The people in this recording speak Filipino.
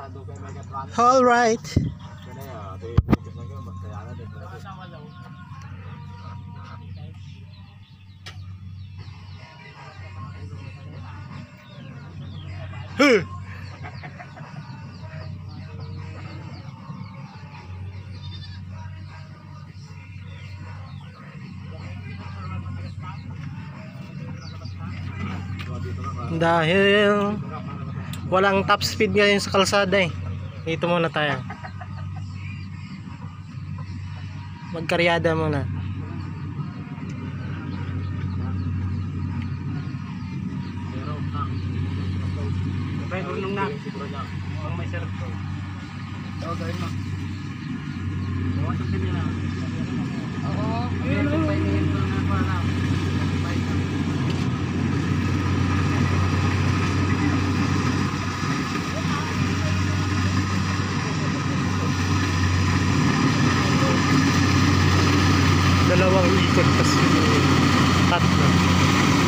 All right. Huh. Dahil walang top speed ngayon sa kalsada dito muna tayo, magkaryada muna. Dalawang ikot kasi tatlo.